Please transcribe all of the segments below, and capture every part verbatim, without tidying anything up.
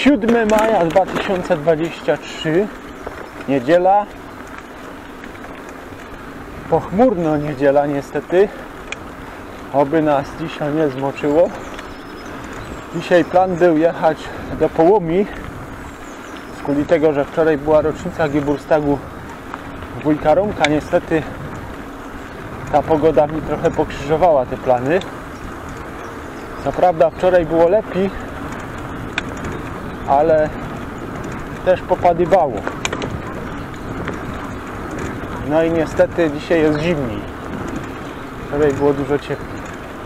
siódmego maja dwa tysiące dwudziestego trzeciego, niedziela. Pochmurno niedziela niestety, oby nas dzisiaj nie zmoczyło. Dzisiaj plan był jechać do Połomi, z kuli tego, że wczoraj była rocznica Geburtstagu wujka Romka. Niestety ta pogoda mi trochę pokrzyżowała te plany. Co prawda wczoraj było lepiej, ale też popadywało. No i niestety dzisiaj jest zimniej. Wczoraj było dużo cieplej.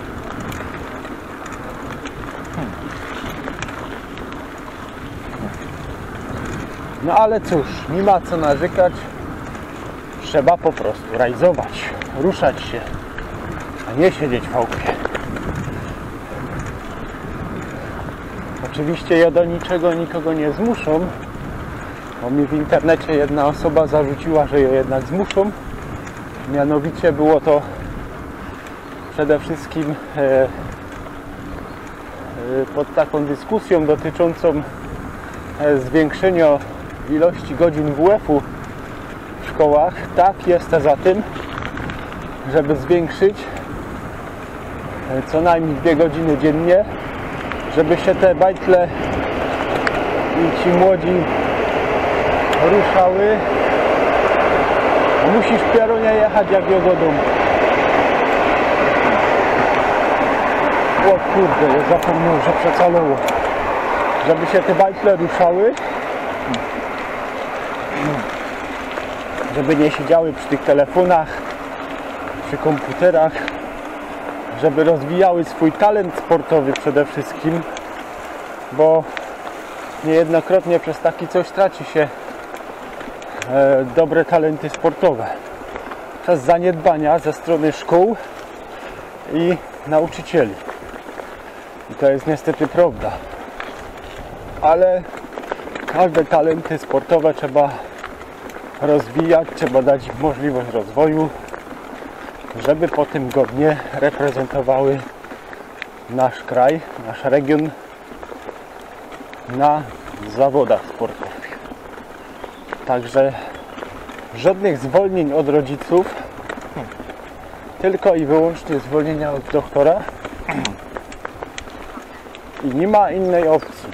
No ale cóż, nie ma co narzekać. Trzeba po prostu rajzować, ruszać się, a nie siedzieć w chałupie. Oczywiście ja do niczego nikogo nie zmuszą, bo mi w internecie jedna osoba zarzuciła, że ją jednak zmuszą. Mianowicie było to przede wszystkim e, e, pod taką dyskusją dotyczącą e, zwiększenia ilości godzin W F-u w szkołach. Tak, jestem za tym, żeby zwiększyć e, co najmniej dwie godziny dziennie, żeby się te bajtle i ci młodzi ruszały. Musisz w piorunie jechać jak ją do domu. O kurde, ja zapomniałem, że przecalowo. Żeby się te bajtle ruszały, żeby nie siedziały przy tych telefonach, przy komputerach, żeby rozwijały swój talent sportowy przede wszystkim, bo niejednokrotnie przez taki coś traci się e, dobre talenty sportowe przez zaniedbania ze strony szkół i nauczycieli. I to jest niestety prawda. Ale każde talenty sportowe trzeba rozwijać, trzeba dać im możliwość rozwoju, żeby potem godnie reprezentowały nasz kraj, nasz region na zawodach sportowych. Także żadnych zwolnień od rodziców, tylko i wyłącznie zwolnienia od doktora i nie ma innej opcji.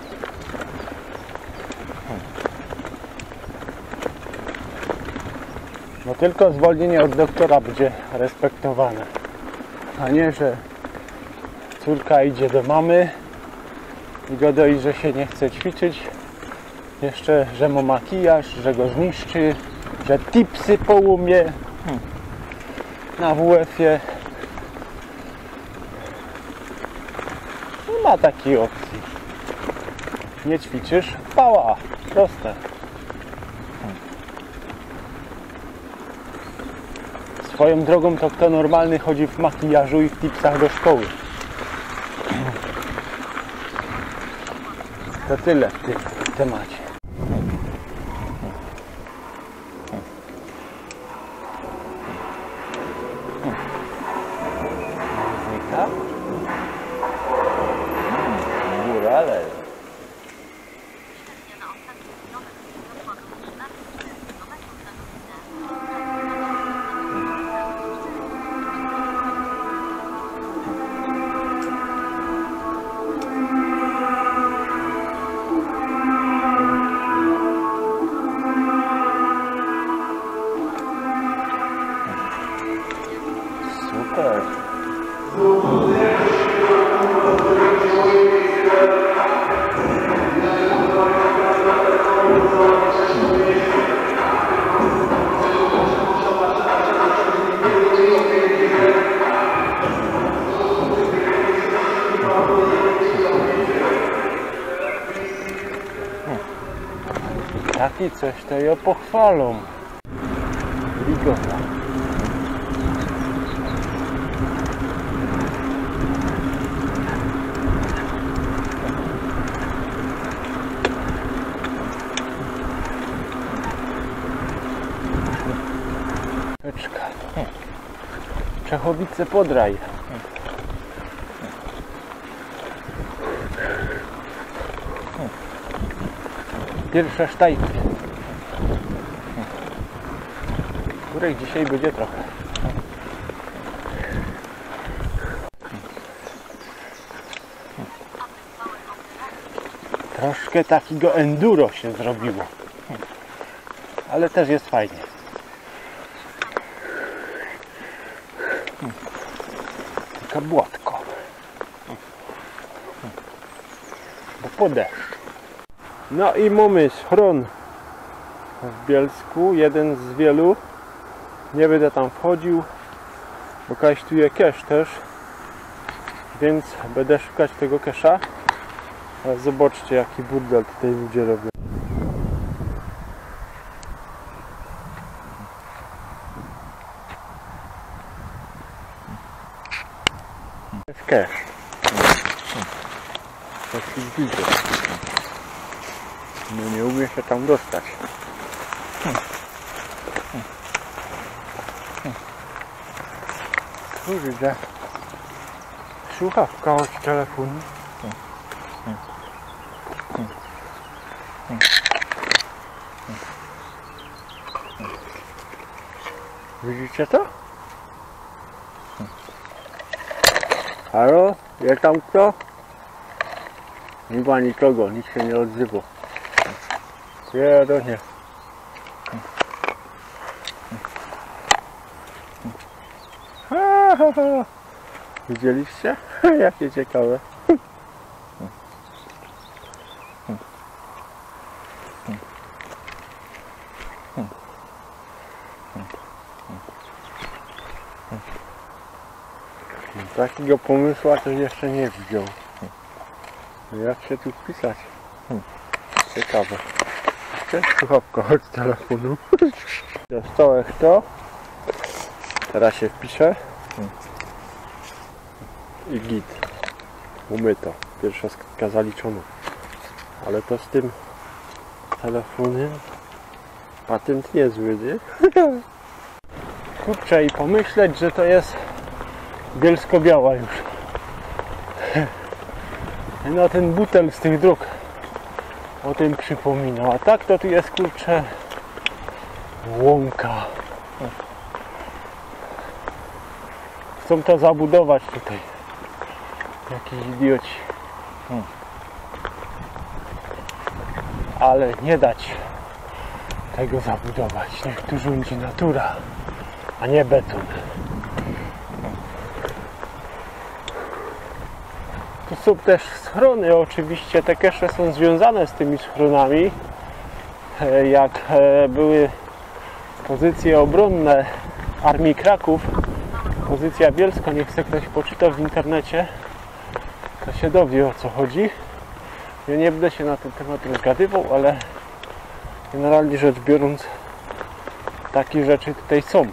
No tylko zwolnienie od doktora będzie respektowane, a nie, że córka idzie do mamy i go doi, że się nie chce ćwiczyć, jeszcze, że ma makijaż, że go zniszczy, że tipsy połumie na W F-ie. Nie ma takiej opcji. Nie ćwiczysz? Pała. Proste. Swoją drogą to kto normalny chodzi w makijażu i w tipsach do szkoły. To tyle w tym temacie. Muzyka? Górale. Super. Taki coś to ją pochwalą. Ligowa. Czechowice Podraj. pierwsze sztajki, których dzisiaj będzie trochę. Troszkę takiego enduro się zrobiło, ale też jest fajnie. Tylko błotko, bo po deszczu. No i mamy schron w Bielsku, jeden z wielu. Nie będę tam wchodził, bo kajsztuje cache też, więc będę szukać tego cache'a. Ale zobaczcie, jaki burdel tutaj ludzie robią. Jest cache. Taki widzę. No nie umie się tam dostać. Kurde. Słuchawka od telefonu. Widzicie to? Halo? Jest tam kto? Nie ma nikogo, nikt się nie odzywa. Nie, to nie. Ha, ha, ha. Widzieliście? Jakie ciekawe. Takiego pomysłu to jeszcze nie widział. Jak się tu wpisać? Ciekawe. Cześć, słuchawka od telefonu. Dostałem to. Teraz się wpiszę. I git. Umyto. Pierwsza skrytka zaliczona. Ale to z tym telefonem patent niezły, nie? Kurczę, i pomyśleć, że to jest Bielsko-Biała już. No ten butel z tych dróg o tym przypominał. A tak to tu jest, kurczę, łąka. Chcą to zabudować tutaj. Jakiś idioci. Ale nie dać tego zabudować. Niech tu rządzi natura, a nie beton. Tu są też schrony, oczywiście te cache są związane z tymi schronami. Jak były pozycje obronne Armii Kraków, pozycja bielska, niech chce ktoś poczyta w internecie, to się dowie, o co chodzi. Ja nie będę się na ten temat rozgadywał, ale generalnie rzecz biorąc takie rzeczy tutaj są.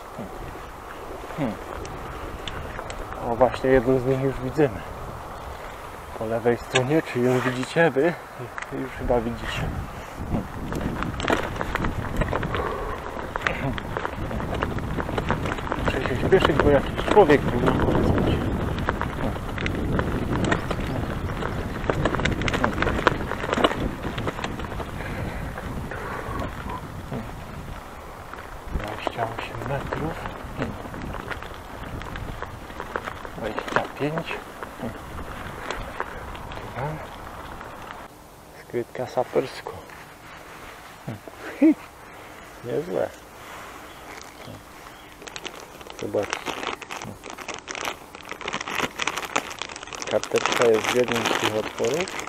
O, właśnie jedną z nich już widzimy. Po lewej stronie, czy ją widzicie wy? Już chyba widzicie. Muszę się śpieszyć, bo jakiś człowiek był na horyzoncie. dwadzieścia osiem metrów. dwadzieścia pięć. Skrytka sapersko. Niezłe. Zobaczcie. Karteczka jest w jednym z tych otworów.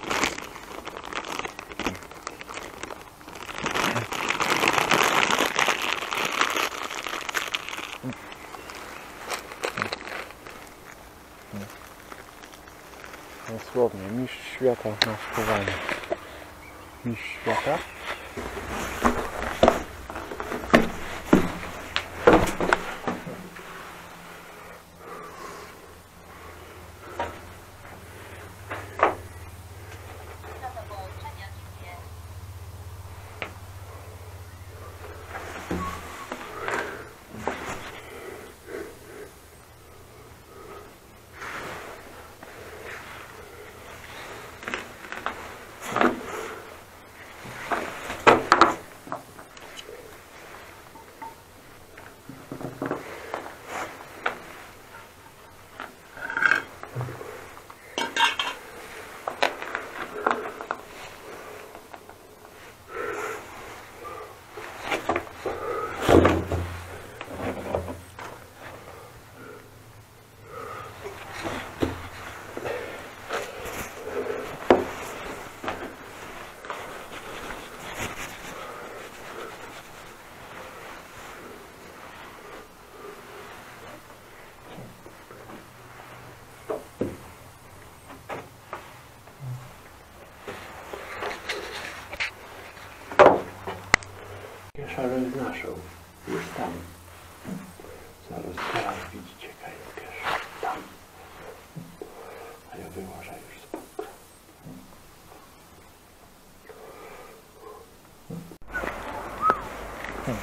Dosłownie, mistrz świata na szkoleniu. Mistrz świata. naszą już tam. Zaraz teraz widzicie kajetkę tam. A ja wyłożę już z boku. Hmm.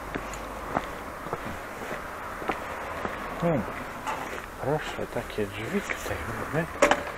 Hmm. Proszę, takie drzwi tutaj mamy.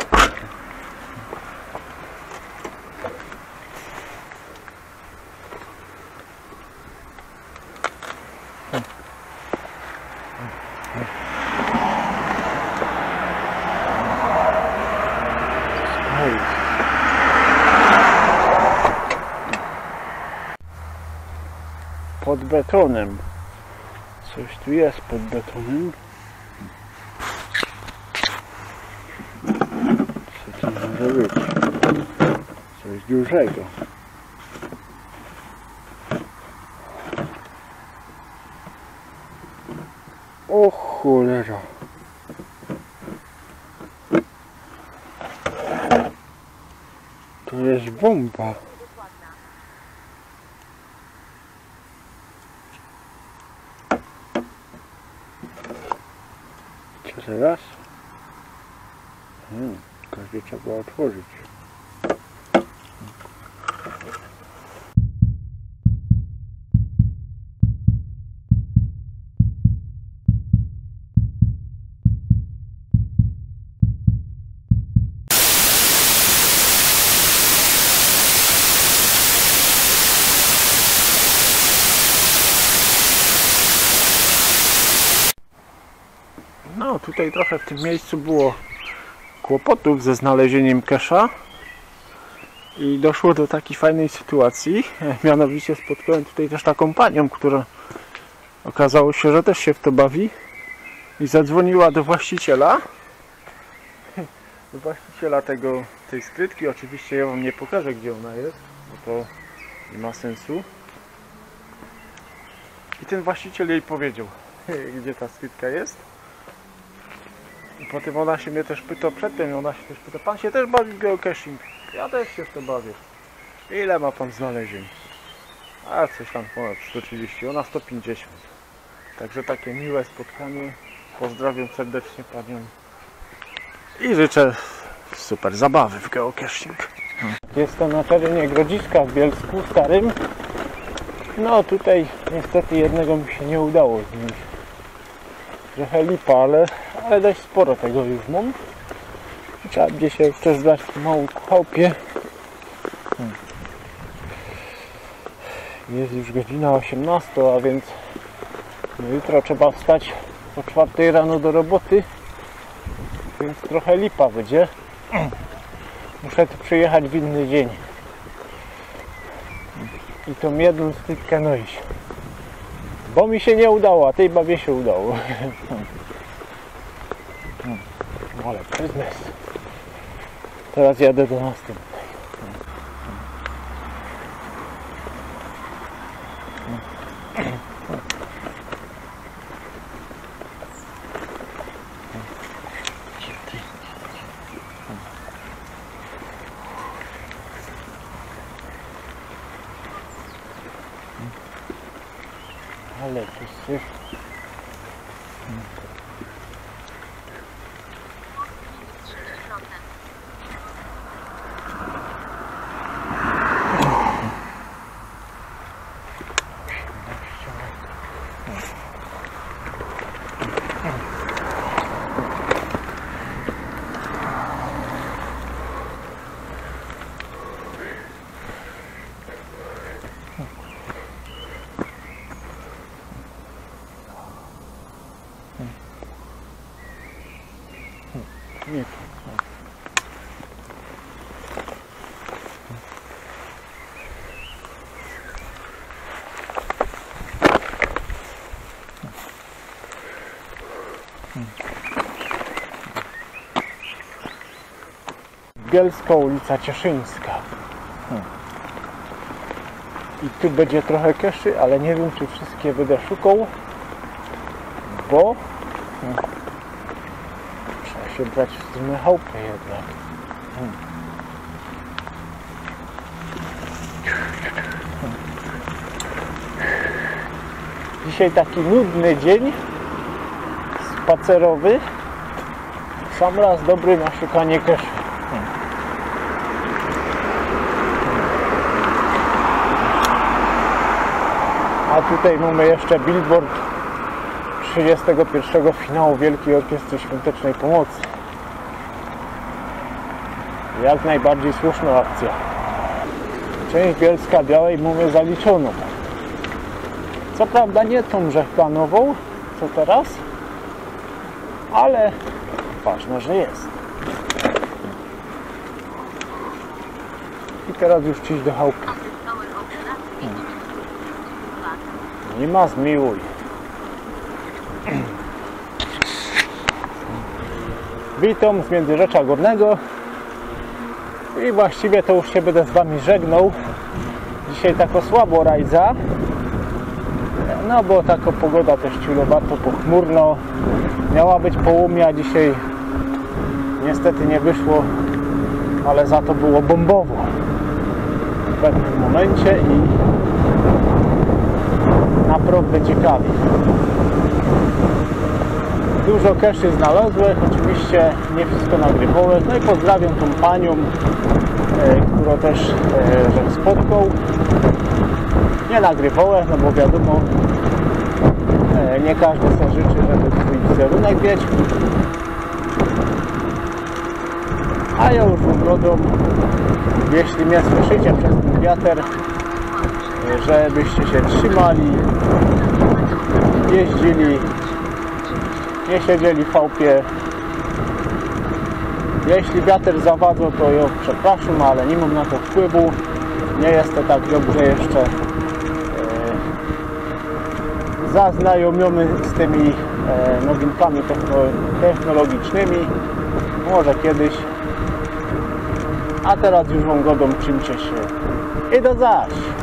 Pod betonem. Coś tu jest pod betonem. Co to może być? Coś dużego. O cholera. To jest bomba. Co teraz? Hmm, każdy trzeba otworzyć. No, tutaj trochę w tym miejscu było kłopotów ze znalezieniem kesza i doszło do takiej fajnej sytuacji. Mianowicie spotkałem tutaj też taką panią, która okazało się, że też się w to bawi i zadzwoniła do właściciela do właściciela tego, tej skrytki. Oczywiście ja wam nie pokażę, gdzie ona jest, bo to nie ma sensu. I ten właściciel jej powiedział, gdzie ta skrytka jest. I potem ona się mnie też pyta, przedtem ona się też pyta, pan się też bawi w geocaching? Ja też się w to bawię. Ile ma pan znalezień? A coś tam ponad sto trzydzieści, ona sto pięćdziesiąt. Także takie miłe spotkanie. Pozdrawiam serdecznie panią. I życzę super zabawy w geocaching. Jest to na terenie Grodziska w Bielsku Starym. No tutaj niestety jednego mi się nie udało znieść. Trochę lipa, ale, ale dość sporo tego już mam. Trzeba będzie się też dać w małą chałupie. Hmm. Jest już godzina osiemnasta, a więc no jutro trzeba wstać o czwartej rano do roboty. Więc trochę lipa będzie. Muszę tu przyjechać w inny dzień. I tą jedną skrytkę nosić. Bo mi się nie udało, a tej babie się udało. Hmm. Ale biznes. Teraz jadę do następnej. Ale tu syf. Nie. Bielska, ulica Cieszyńska. Hmm. I tu będzie trochę keszy, ale nie wiem, czy wszystkie będę szukał, bo hmm, trzeba się brać w stronę chałupy jednak. Hmm. Dzisiaj taki nudny dzień spacerowy. W sam raz dobry na szukanie cache. A tutaj mamy jeszcze billboard trzydziestego pierwszego finału Wielkiej Orkiestry Świątecznej Pomocy. Jak najbardziej słuszna akcja. Część Bielska Białej mamy zaliczoną. Co prawda nie tą rzechplanową, co teraz, ale ważne, że jest. I teraz już iść do chałupy. Nie ma zmiłuj. Witam z Międzyrzecza Górnego i właściwie to już się będę z Wami żegnał. Dzisiaj tako słabo rajdza, no bo taka pogoda też ciulowato, pochmurno. Miała być południa, dzisiaj niestety nie wyszło, ale za to było bombowo w pewnym momencie i naprawdę ciekawie. Dużo cache'y znalazłem, oczywiście nie wszystko nagrywałem. No i pozdrawiam tą panią, e, którą też e, żem spotkał. Nie nagrywałem, no bo wiadomo, e, nie każdy sobie życzy, żeby swój wizerunek mieć. A ja już ugodą, jeśli mnie słyszycie przez ten wiatr, e, żebyście się trzymali, jeździli, nie siedzieli w chałupie. Jeśli wiatr zawadza, to ja przepraszam, ale nie mam na to wpływu. Nie jest to tak dobrze jeszcze e, zaznajomiony z tymi e, nowinkami technologicznymi. Może kiedyś. A teraz już wam godą, czymcie się. I do zaś!